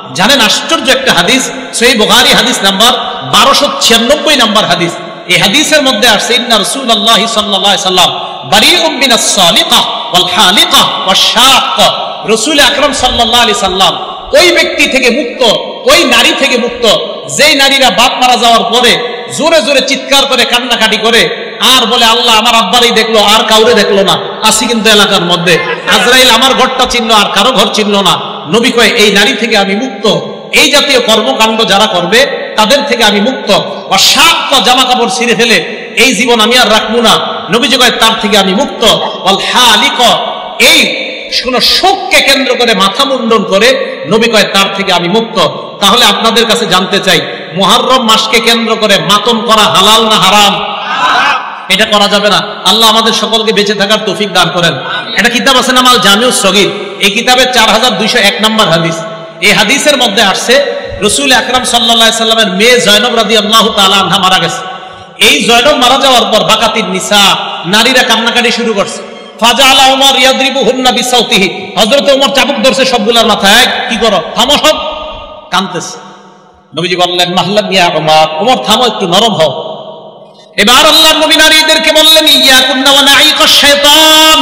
জানেন আশ্চর্য একটা হাদিস, সহিহ বুখারী হাদিস নাম্বার 1296 নাম্বার হাদিস। এই হাদিসের মধ্যে আসছে ইন্না রাসূলুল্লাহ সাল্লাল্লাহু আলাইহি সাল্লাম বারিউম মিনাস সালিকা ওয়াল হালিকা ওয়াশ শাক্কা। রাসূল আকরাম সাল্লাল্লাহু আলাইহি সাল্লাম ওই ব্যক্তি থেকে মুক্ত, ওই নারী থেকে মুক্ত যেই নারীরা বাপ মারা যাওয়ার পরে জোরে জোরে চিৎকার করে কান্নাকাটি করে আর বলে আল্লাহ আমার আব্বারই দেখলো আর কাউরে দেখলো না। আসি কিন্তু এলাকার মধ্যে আজরাইল আমার ঘরটা চিনল আর কারো ঘর চিনল না। নবী কয় এই নারী থেকে আমি মুক্ত, এই জাতীয় কর্মকাণ্ড যারা করবে তাদের থেকে আমি মুক্ত। শাক্কা জামা কাপড় ছিঁড়ে ফেলে এই জীবন আমি আর রাখবো না, নবীজি কয় তার থেকে আমি মুক্ত। হালিকা এই কোন শোককে কেন্দ্র করে মাথা মুন্ডন করে নবী কয় তার থেকে আমি মুক্ত। তাহলে আপনাদের কাছে জানতে চাই মুহররম মাসকে কেন্দ্র করে মাতম করা হালাল না হারাম? এটা করা যাবে না। আল্লাহ আমাদের সকলকে বেঁচে থাকার তৌফিক দান করেন। একটা কিতাব আছে নাম আল জামিউস সগীর, এই কিতাবের 4201 নম্বর হাদিস। এই হাদিসের মধ্যে আসছে রাসূল আকরাম সাল্লাল্লাহু আলাইহি সাল্লামের মেয়ে জয়নব রাদিয়াল্লাহু তাআলা আনহা মারা গেছে। এই জয়নব মারা যাওয়ার পর বাকাতিন নিসা নারীরা কান্নাকাটি শুরু করছে। ফাজাআলা উমর ইয়াদরিবুহুন্না বিসাউতিহি, হযরত ওমর চাবুক ধরছে সবগুলোর মাথায়, কি করো থামো সব, কাঁদতেছে। নবীজি বললেন মাহলাম ইয়া উমর, ওমর থামো একটু নরম হও। এবার আল্লাহর নবী নারীদেরকে বললেন ইয়াকুন্না ওয়া নাঈকাশ শাইতান,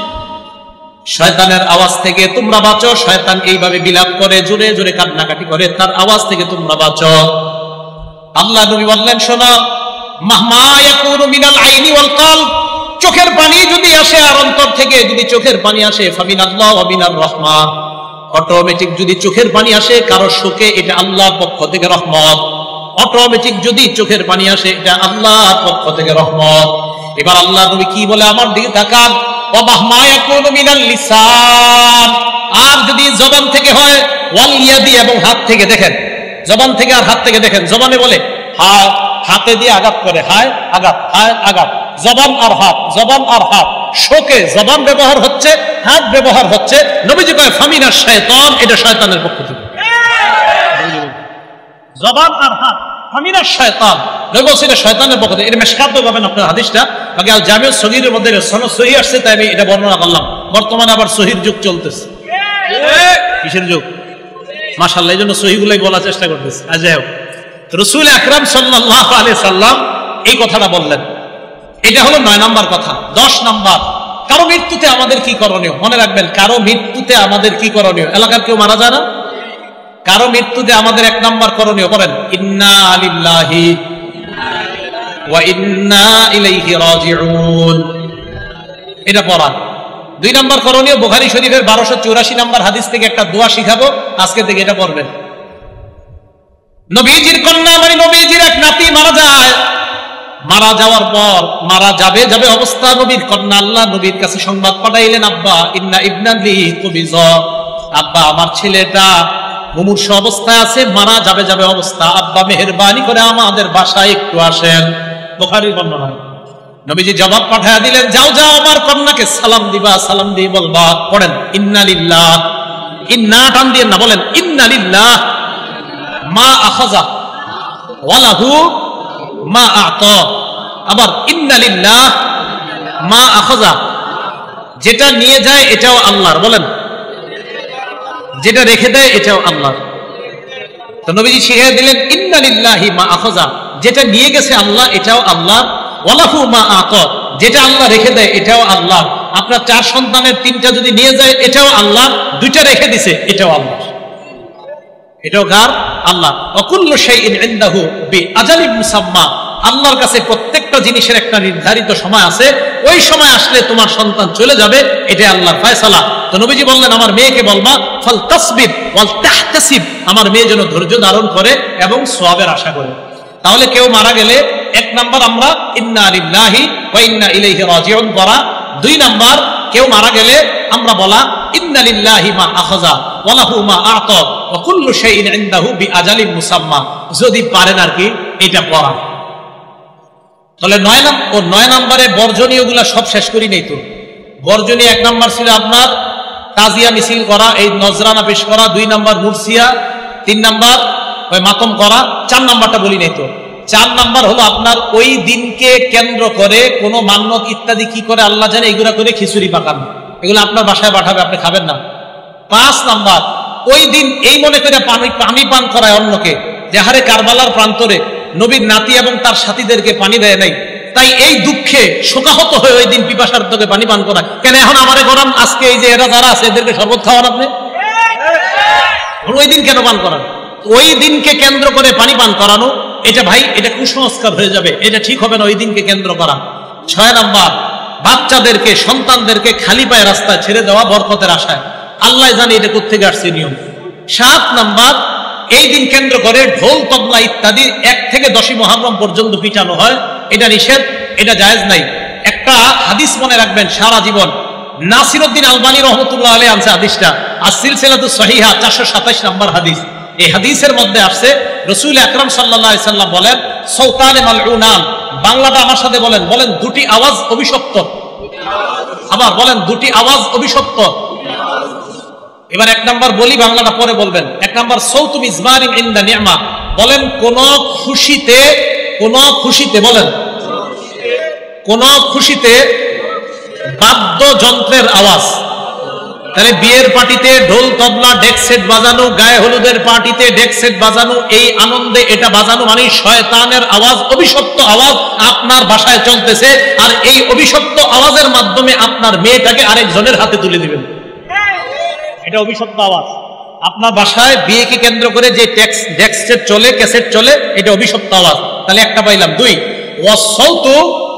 শয়তানের আওয়াজ থেকে তোমরা বাঁচো। শয়তান এইভাবে বিলাপ করে জোরে জোরে কান্নাকাটি করে, তার আওয়াজ থেকে তোমরা বাঁচো। আল্লাহ নবী বললেন শোনো মাহমা ইয়াকুনু মিনাল আইনি ওয়াল কলব, চোখের পানি যদি আসে আর অন্তর থেকে যদি চোখের পানি আসে ফামিনাল্লাহ ওয়া মিনার রাহমা, অটোমেটিক যদি চোখের পানি আসে কারো শোকে এটা আল্লাহর পক্ষ থেকে রহমত। অটোমেটিক যদি চোখের পানি আসে এটা আল্লাহর পক্ষ থেকে রহমত। এবার আল্লাহ নবী কি বলে আমার দিকে তাকান, ওয়া মাহমা ইয়াকুনু মিনাল লিসান, আর যদি জবান থেকে হয় ওয়াল ইয়াদি, এবং হাত থেকে দেখেন, জবান থেকে আর হাত থেকে দেখেন। জবানে বলে হায়, হাতে দিয়ে আঘাত করে হায় আঘাত, হায় আঘাত, জবান আর হাত, জবান আর হাত, শোকে জবান ব্যবহার হচ্ছে, হাত ব্যবহার হচ্ছে। নবীজি কয় ফামিনাশ শাইতান, এটা শয়তানের পক্ষ থেকে। জবান আর হাত ফামিনাশ শাইতান, নবী বলছেন এটা শয়তানের পক্ষ থেকে। এটা মিশকাতে পাবেন আপনার হাদিসটা, বাকি আল জামিউস সগীরের মধ্যে সনদ সহিহ আসছে, তাই আমি এটা বর্ণনা করলাম। বর্তমানে আবার সহির যুগ চলতেছে। কিসের যুগ? মাশাআল্লাহ, এই জন্য সহিগুলাই বলার চেষ্টা করতেছে। যাই হোক, রাসূল আকরাম সাল্লাল্লাহু আলাইহি সাল্লাম এই কথাটা বললেন। এটা হলো 9 নম্বর কথা। 10 নম্বর, কারো মৃত্যুতে আমাদের কি করণীয়? মনে রাখবেন, কারো মৃত্যুতে আমাদের কি করণীয়? এলাকার কেউ মারা যায় না, কারো মৃত্যুতে আমাদের 1 নম্বর করণীয় করেন ইন্না লিল্লাহি ওয়া ইন্না ইলাইহি রাজিউন, এটা পড়া। 2 নম্বর করণীয় বুখারী শরীফের 1284 নম্বর হাদিস থেকে একটা দোয়া শিখাবো, আজকে থেকে এটা পড়বেন। নবীজির কন্যা মানে নবীজির এক নাতি মারা যায়, মারা যাওয়ার পর মারা যাবে অবস্থা নবীর কন্যা আল্লাহ নবীর কাছে সংবাদ পাঠাইলেন, আব্বা ইন্না ইবনালি কুবিজা, আব্বা আমার ছেলেটা মুমূর্ষু অবস্থায় আছে, মারা যাবে অবস্থা, আব্বা মেহেরবানি করে আমাদের বাসায় একটু আসেন। বুখারীর বর্ণনা। নবীজি জবাব পাঠায়া দিলেন, যাও যাও আমার কন্যাকে সালাম দিবা, সালাম দিয়ে বলবা, পড়েন ইন্না লিল্লাহ, ইন্না টান দিয়ে না, বলেন ইন্না লিল্লাহ মা আখাযা ওয়া লাহু মা আ'তা, আবার ইন্না লিল্লাহ মা আখাযা, যেটা নিয়ে যায় এটাও আল্লাহর, বলেন যেটা রেখে দেয় এটাও আল্লাহর। তো নবীজি শিখিয়ে দিলেন ইন্না লিল্লাহি মা আখাযা, যেটা নিয়ে গেছে আল্লাহ এটাও আল্লাহ, ওয়া লাহু মা আ'তা, যেটা আল্লাহ রেখে দেয় এটাও আল্লাহ। আপনার 4 সন্তানের 3টা যদি নিয়ে যায় এটাও আল্লাহ, 2টা রেখে দিছে এটাও আল্লাহ, এটাও কার? আল্লাহ। ওয়া কুল্লু শাইইন ইনদাহু বিআজালিন মুসাম্মা, আল্লাহর কাছে প্রত্যেকটা জিনিসের একটা নির্ধারিত সময় আছে, ওই সময় আসলে তোমার সন্তান চলে যাবে, এটা আল্লাহর ফয়সালা। তো নবীজি বললেন আমার মেয়েকে বলবা ফাল তাসবির ওয়াল তাহতাসিব, আমার মেয়ে যেন ধৈর্য ধারণ করে এবং সওয়াবের আশা করে। তাহলে কেউ মারা গেলে 1 নাম্বার আমরা ইন্না লিল্লাহি ওয়া ইন্না ইলাইহি রাজিউন পড়া। 2 নাম্বার, কেউ মারা গেলে আমরা বলা ইন্না লিল্লাহি মা আখাযা ওয়া লাহু মা আ'তা ওয়া কুল্লু শাইইন ইনদাহু বিআজালিন মুসাম্মা, যদি পারেন আর কি এটা পড়া। তাহলে 9 নম্বরে বর্জনীয়গুলা সব শেষ করি নেই তো। বর্জনীয় 1 নাম্বার ছিল আপনার তাজিয়া মিছিল করা, এই নজরানা পেশ করা। 2 নাম্বার মুরসিয়া। 3 নাম্বার ওই মাতম করা। 4 নাম্বারটা বলি নাই তো। 4 নাম্বার হলো আপনার ওই দিনকে কেন্দ্র করে কোনো মান্যত ইত্যাদি কি করে আল্লাহ জানে, এগুলা করে খিচুড়ি পাকানো, এগুলো আপনার বাসায় পাঠাবে, আপনি খাবেন না। 5 নাম্বার ওই দিন এই মনে করে পানি পান করায় অন্যকে, যে হারে কারবালার প্রান্তরে নবীর নাতি এবং তার সাথীদেরকে পানি দেয় নাই, তাই এই দুঃখে শোকাহত হয়ে ওই দিন পিপাসার্থকে পানি পান করা। কেন এখন আমারে গরম, আজকে এই যে এরা যারা আছে এদেরকে শরবত খাওয়ান আপনি, ওই দিন কেন পান করান? ওই দিনকে কেন্দ্র করে পানি পান করানো, এটা ভাই এটা কুসংস্কার হয়ে যাবে, এটা ঠিক হবে না ওই দিনকে কেন্দ্র করা। 6 নাম্বার, বাচ্চাদেরকে সন্তানদেরকে খালি পায়ে রাস্তায় ছেড়ে দেওয়া বরকতের আশায়, আল্লাহ জানে এটা কোত্থেকে আসছে নিয়ম। 7 নাম্বার, এই দিন কেন্দ্র করে ঢোল তবলা ইত্যাদি 1 থেকে 10ই মুহররম পর্যন্ত পিটানো হয়, এটা নিষেধ, এটা জায়েজ নাই। একটা হাদিস মনে রাখবেন সারা জীবন, নাসিরউদ্দিন আলবানী রহমতুল্লাহ আলাইহি আনছে হাদিসটা, আর-সিলসিলাতুস সহিহা 427 নম্বর হাদিস। এই হাদিসের মধ্যে আসছে রাসূল আকরাম সাল্লাল্লাহু আলাইহি সাল্লাম বলেন, সাউতানে মালউনান, বাংলাটা আমার সাথে বলেন, বলেন দুটি আওয়াজ অভিশপ্ত, আবার বলেন দুটি আওয়াজ অভিশপ্ত। এবার 1 নাম্বার বলি, বাংলাটা পরে বলবেন। 1 নাম্বার, সৌতু মিজমারিন ইনদা নি'মা, বলেন কোন খুশিতে বলেন কোন খুশিতে বাদ্যযন্ত্রের আওয়াজ। তাহলে বিয়ের পার্টিতে ঢোল তবলা ডেক সেট বাজানো, গায়ে হলুদের পার্টিতে ডেক সেট বাজানো, এই আনন্দে এটা বাজানো মানে শয়তানের আওয়াজ, অভিশপ্ত আওয়াজ আপনার বাসায় চলতেছে, আর এই অভিশপ্ত আওয়াজের মাধ্যমে আপনার মেয়েটাকে আরেকজনের হাতে তুলে দিবেন, এটা অভিশপ্ত আওয়াজ। আপনার বাসায় বিয়েকে কেন্দ্র করে যে ডেক সেট চলে, ক্যাসেট চলে, এটা অভিশপ্ত আওয়াজ। তাহলে একটা পাইলাম। 2, ওয়াসাউতু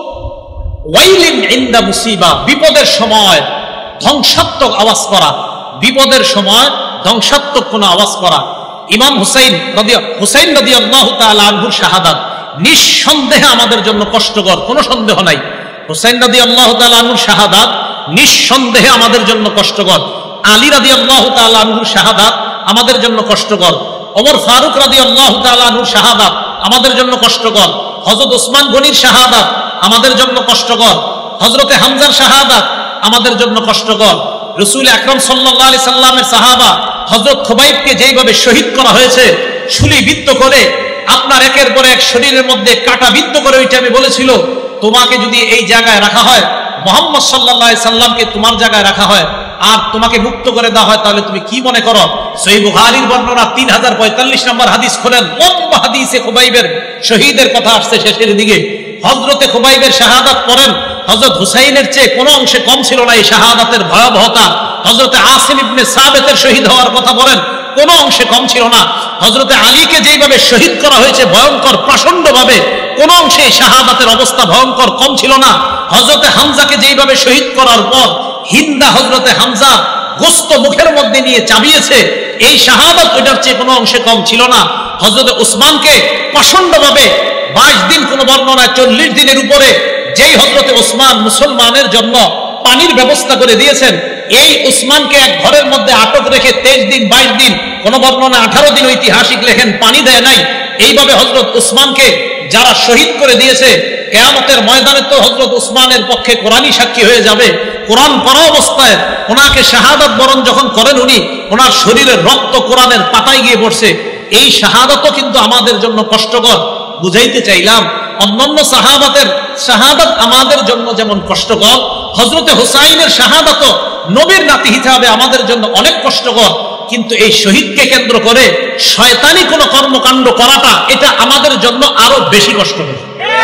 ওয়াইলিন ইনদা মুসিবা, বিপদের সময় ধ্বংসাত্মক আওয়াজ করা, বিপদের সময় ধ্বংসাত্মক কোন আওয়াজ করা। ইমাম হুসাইন রাদিয়াল্লাহু তাআলা আনহুর শাহাদাত নিঃসন্দেহে আমাদের জন্য কষ্টকর, কোনো সন্দেহ নাই। হুসাইন রাদিয়াল্লাহু তাআলা আনহুর শাহাদাত নিঃসন্দেহে আমাদের জন্য কষ্টকর। আলী রাদিয়াল্লাহু তাআলা আনহুর শাহাদাত আমাদের জন্য কষ্টকর। ওমর ফারুক রাদিয়াল্লাহু তাআলা আনহুর শাহাদাত আমাদের জন্য কষ্টকর। হযরত ওসমান গনির শাহাদাত আমাদের জন্য কষ্টকর। হযরতে হামজার শাহাদাত আমাদের জন্য কষ্টকর। রাসূল আকরাম সাল্লাল্লাহু আলাইহি সাল্লামের সাহাবা হযরত খুবাইবকে যেইভাবে শহীদ করা হয়েছে, শুলিবিদ্ধ করে, আপনার একের পর এক শরীরের মধ্যে কাটা বিদ্ধ করে, ওইটা আমি বলেছিল, তোমাকে যদি এই জায়গায় রাখা হয়, মুহাম্মদ সাল্লাল্লাহু আলাইহি সাল্লামকে তোমার জায়গায় রাখা হয়, আর তোমাকে মুক্ত করে দেওয়া হয়, তাহলে তুমি কি মনে করো? সহিহ বুখারীর বর্ণনা 3045 নম্বর হাদিস খোলেন, লম্বা হাদিসে খুবাইবের শহীদের কথা আসছে শেষের দিকে। হযরতে খুবাইবের শাহাদাত পড়েন, হযরত হুসাইনের চেয়ে কোনো অংশে কম ছিল না এই শাহাদাতের ভয়াবহতা। হযরতে আসিম ইবনে সাবিতের শহীদ হওয়ার কথা বলেন, কোনো অংশে কম ছিল না। হযরতে আলীকে যেইভাবে শহীদ করা হয়েছে ভয়ঙ্কর প্রচন্ডভাবে, কোন অংশে শাহাদাতের অবস্থা ভয়ঙ্কর কম ছিল না। হযরতে হামজাকে যেইভাবে শহীদ করার পর হিন্দা হযরতে হামজা গোস্ত মুখের মধ্যে নিয়ে চাবিয়েছে, এই শাহাদাত ওইটার চেয়ে কোনো অংশে কম ছিল না। হযরতে উসমানকে প্রচন্ডভাবে 22 দিন, কোন বর্ণনায় 40 দিনের উপরে, যেই হযরতে উসমান মুসলমানের জন্য পানির ব্যবস্থা করে দিয়েছেন, এই উসমানকে এক ঘরের মধ্যে আটক রেখে 23 দিন 22 দিন, কোন বর্ণনা 18 দিন ঐতিহাসিক লেখেন, পানি দেয় নাই। এইভাবে হযরত উসমানকে যারা শহীদ করে দিয়েছে, কিয়ামতের ময়দানে তো হযরত উসমানের পক্ষে কোরআনই সাক্ষী হয়ে যাবে। কোরআন পড়া অবস্থায় ওনাকে শাহাদাত বরণ যখন করেন উনি, ওনার শরীরের রক্ত কোরআনের পাতায় গিয়ে পড়ছে। এই শাহাদাতও কিন্তু আমাদের জন্য কষ্টকর। বুঝাইতে চাইলাম, অন্যান্য সাহাবাতের শাহাদাত আমাদের জন্য যেমন কষ্টকর, হযরতে হুসাইনের শাহাদাতও নবীর নাতি হিসাবে আমাদের জন্য অনেক কষ্টকর। কিন্তু এই শহীদকে কেন্দ্র করে শয়তানি কোন কর্মকাণ্ড করাটা, এটা আমাদের জন্য আরো বেশি কষ্টকর।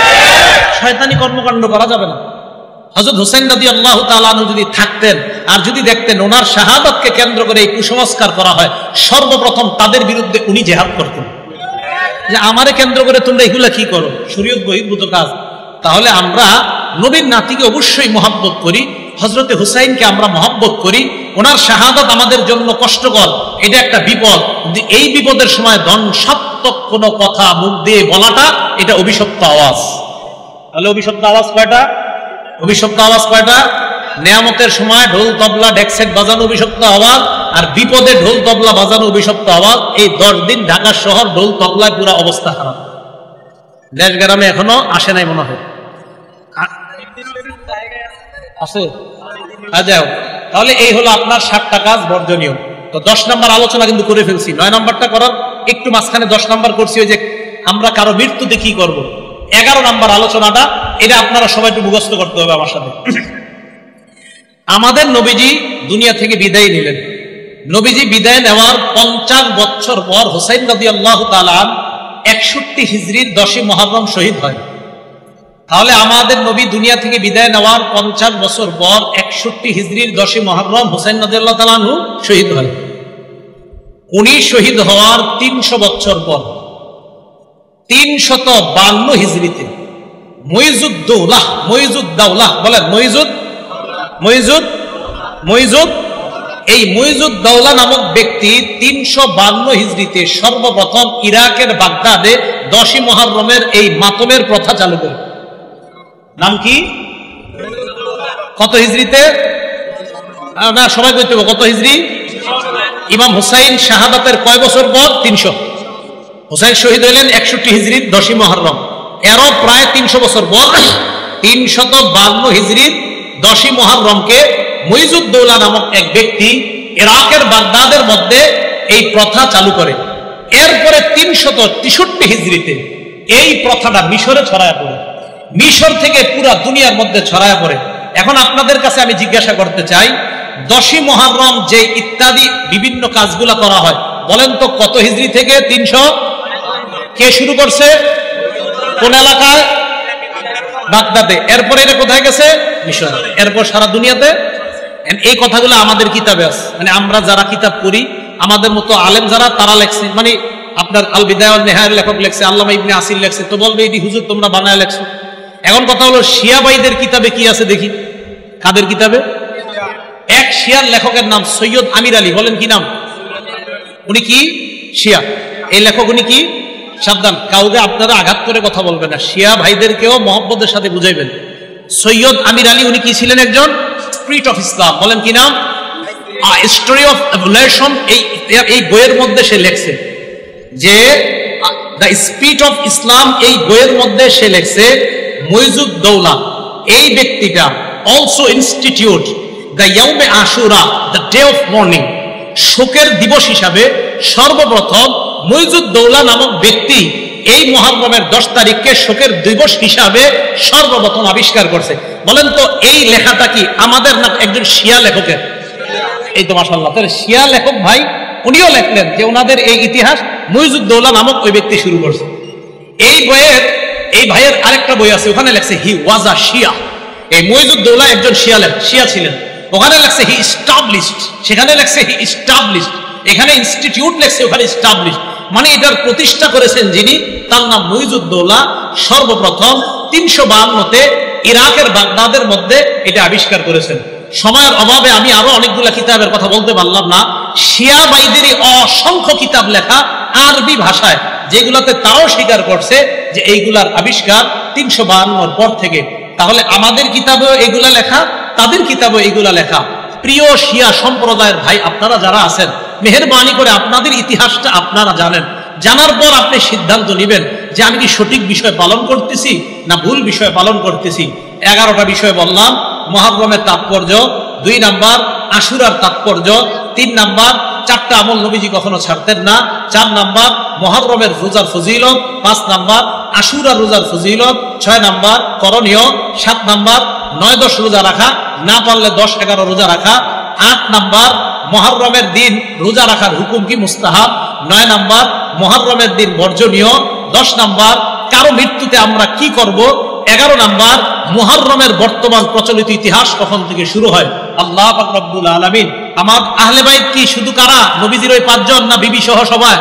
শয়তানি কর্মকাণ্ড করা যাবে না। হযরত হুসাইন রাদিয়াল্লাহু তাআলা আনহু যদি থাকতেন আর যদি দেখতেন ওনার শাহাদাতকে কেন্দ্র করে এই কুসংস্কার করা হয়, সর্বপ্রথম তাদের বিরুদ্ধে উনি জিহাদ করতেন, যে আমারে কেন্দ্র করে তোমরা এগুলা কি করো, শরীয়ত বহির্ভূত কাজ। তাহলে আমরা নবীর নাতিকে অবশ্যই মহব্বত করি, হযরতে হুসাইনকে আমরা মহব্বত করি। ওনার শাহাদাত আমাদের জন্য কষ্টকর, এটা একটা বিপদ। কিন্তু এই বিপদের সময় ধ্বংসাত্মক কোনো কথা মুখ দিয়ে বলাটা, এটা অভিশপ্ত আওয়াজ। তাহলে অভিশপ্ত আওয়াজ কয়টা? অভিশপ্ত আওয়াজ কয়টা? নেয়ামতের সময় ঢোল তবলা ডেকসেট বাজানো অভিশপ্ত আওয়াজ, আর বিপদে ঢোল তবলা বাজানো অভিশপ্ত আওয়াজ। এই 10 দিন ঢাকা শহর ঢোল তবলায় পুরো অবস্থা খারাপ। দেশ গ্রামে এখনো আসে নাই মনে হয়, আছে? যাও, তাহলে এই হলো আপনার 7টা কাজ বর্জনীয়। তো 10 নম্বর আলোচনা কিন্তু করে ফেলছি। 9 নম্বরটা করার একটু মাঝখানে 10 নম্বর করছি, ওই যে আমরা কারো মৃত্যুতে কি করব। 11 নম্বর আলোচনাটা, এটা আপনারা সবাই একটু মুখস্থ করতে হবে আমার সাথে। আমাদের নবীজি দুনিয়া থেকে বিদায় নিলেন, নবীজি বিদায় নেওয়ার 50 বছর পর হুসাইন রাদিয়াল্লাহু তাআলা 61 হিজরির 10 মুহররম শহীদ হয়। তাহলে আমাদের নবী দুনিয়া থেকে বিদায় নেওয়ার 50 বছর পর 61 হিজরির 10 মুহররম হুসাইন রাদিয়াল্লাহু তাআলা আনহু শহীদ হয়। উনি শহীদ হওয়ার 300 বছর পর 352 হিজরিতে মুইজুদ্দৌলাহ বলেন এই মুইজুদ্দৌলা নামক ব্যক্তি 352 হিজরিতে সর্বপ্রথম ইরাকের বাগদাদে 10 মুহররমের এই মাতমের প্রথা চালু করে। নাম কি? কত হিজরিতে? না সবাই বলতে হবে কত হিজরি? ইমাম হুসাইন শাহাদাতের কয় বছর পর? 300। হুসাইন শহীদ হইলেন 61 হিজরির 10 মুহররম, এরও প্রায় 300 বছর পর 352 হিজরির 10 মুহররমকে মুইজুদ্দৌলা নামক এক ব্যক্তি ইরাকের বাগদাদের মধ্যে এই প্রথা চালু করে। এরপরে 363 হিজরিতে এই প্রথাটা মিশরে ছড়ায় পড়ে, মিশর থেকে পুরা দুনিয়ার মধ্যে ছড়ায় পড়ে। এখন আপনাদের কাছে আমি জিজ্ঞাসা করতে চাই, 10 মুহররম যে ইত্যাদি বিভিন্ন কাজগুলা করা হয়, বলেন তো কত হিজরি থেকে? 300। কে শুরু করছে? কোন এলাকায়? বাগদাদে। এরপরে এটা কোথায় গেছে? মিশর। এরপর সারা দুনিয়াতে। এই কথাগুলো আমাদের কিতাবে আছে, মানে আমরা যারা কিতাব পড়ি, আমাদের মতো আলেম যারা, তারা লেখছে। মানে আপনার আল বিদায়া ওয়ান নিহায়ার লেখক লেখছে, আল্লামা ইবনে আসির লেখছে, তো বলবে এই হুজুর তোমরা বানায় লেখছো। এখন কথা হলো শিয়া ভাইদের কিতাবে কি আছে দেখি। কাদের কিতাবে? এক শিয়ার লেখকের নাম সৈয়দ আমির আলী। বলেন কি নাম? উনি কি শিয়া? এই লেখক উনি কি? সাবধান, কাউকে আপনারা আঘাত করে কথা বলবেন না, শিয়া ভাইদেরকেও মহব্বতের সাথে বুঝাইবেন। সৈয়দ আমির আলী উনি কি ছিলেন? একজন স্পিরিট অফ ইসলাম। বলেন কি নাম? Story of evolution. এই বইয়ের মধ্যে সে লেখছে যে দ্য স্পিরিট অফ ইসলাম, এই বইয়ের মধ্যে সে লেখছে মুইজুদ্দৌলা এই ব্যক্তিটা অলসো ইনস্টিটিউট দ্য ইয়াউমে আশুরা, দ্য ডে অফ মর্নিং, শোকের দিবস হিসাবে সর্বপ্রথম মুইজুদ্দৌলা নামক ব্যক্তি এই মুহররমের 10 তারিখকে শোকের দিবস হিসাবে সর্বপ্রথম আবিষ্কার করছে। বলেন তো এই লেখাটা কি আমাদের না একজন শিয়া লেখকের? এই তো মাশাআল্লাহ, তাহলে শিয়া লেখক ভাই উনিও লেখলেন যে ওনাদের এই ইতিহাস মুইজুদ্দৌলা নামক ওই ব্যক্তি শুরু করছে। এই বইয়ের, এই ভাইয়ের আরেকটা বই আছে, ওখানে লেখছে হি ওয়াজ আ শিয়া। এই মুইজুদ্দৌলা একজন শিয়া ছিলেন। ওখানে লেখছে হি ইস্টাবলিশড, সেখানে লেখছে হি ইস্টাবলিশড, এখানে ইনস্টিটিউট লেখছে, ওখানে ইস্টাবলিশড। মানে এটার প্রতিষ্ঠা করেছেন যিনি, তার নাম মুইজুদ্দৌলা। সর্বপ্রথম 352-তে ইরাকের বাগদাদের মধ্যে এটা আবিষ্কার করেছেন। সময়ের অভাবে আমি আরো অনেকগুলা কিতাবের কথা বলতে পারলাম না। শিয়া ভাইদেরই অসংখ্য কিতাব লেখা আরবি ভাষায়, যেগুলাতে তারাও স্বীকার করছে যে এইগুলার আবিষ্কার 352 পর থেকে। তাহলে আমাদের কিতাবেও এগুলা লেখা, তাদের কিতাবেও এগুলা লেখা। প্রিয় শিয়া সম্প্রদায়ের ভাই আপনারা যারা আছেন, মেহেরবানি করে আপনাদের ইতিহাসটা আপনারা জানেন। জানার পর আপনি সিদ্ধান্ত নেবেন যে আমি কি সঠিক বিষয় পালন করতেছি না ভুল বিষয় পালন করতেছি। 11টা বিষয় বললাম। মুহররমের তাৎপর্য, 2 নাম্বার আশুরার তাৎপর্য, 3 নাম্বার 4টা আমল নবীজি কখনো ছাড়তেন না, 4 নাম্বার মুহররমের রোজার ফজিলত, 5 নাম্বার আশুরার রোজার ফজিলত, 6 নাম্বার করণীয়, 7 নাম্বার 9-10 রোজা রাখা, না পারলে 10-11 রোজা রাখা, 8 নাম্বার মুহররমের দিন রোজা রাখার হুকুম কি মুস্তাহাব, 9 নাম্বার মুহররমের দিন বর্জনীয়, 10 নাম্বার কারো মৃত্যুতে আমরা কি করব, 11 নাম্বার মুহররমের বর্তমান প্রচলিত ইতিহাস কখন থেকে শুরু হয়। আল্লাহ পাক রব্বুল আলামিন আমার আহলে বাইত কি শুধু কারা? নবীজির ওই 5 জন না বিবি সহ সবাই?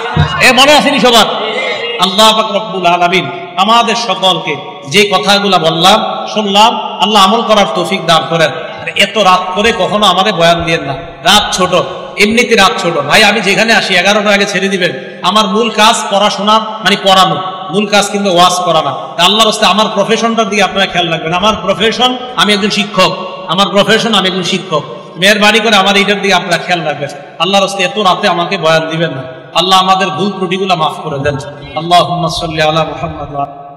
মনে আসেনি সবার? আল্লাহ পাক রব্বুল আলামিন আমাদের সকলকে যে কথাগুলো বললাম শুনলাম, আল্লাহ আমল করার তৌফিক দান করেন। এত রাত করে কখনো আমাদের বয়ান দিয়েন না, রাত ছোট, এমনিতে রাত ছোট ভাই। আমি যেখানে আসি 11টার আগে ছেড়ে দিবেন। আমার মূল কাজ পড়াশোনা, মানে পড়ানো, মূল কাজ কিন্তু ওয়াজ করা না। আল্লাহর রাস্তে আমার প্রফেশনটার দিকে আপনারা খেয়াল রাখবেন। আমার প্রফেশন আমি একজন শিক্ষক, আমার প্রফেশন আমি একজন শিক্ষক। মেহেরবানি করে আমার এইটার দিকে আপনারা খেয়াল রাখবেন। আল্লাহর রাস্তে এত রাতে আমাকে বয়ান দিবেন না। আল্লাহ আমাদের ভুল ত্রুটিগুলো মাফ করে দেন। আল্লাহুম্মা সাল্লি আলা মুহাম্মাদ।